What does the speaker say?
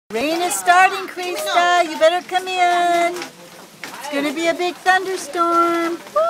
Rain is starting, Krista. You better come in. It's going to be a big thunderstorm. Woo!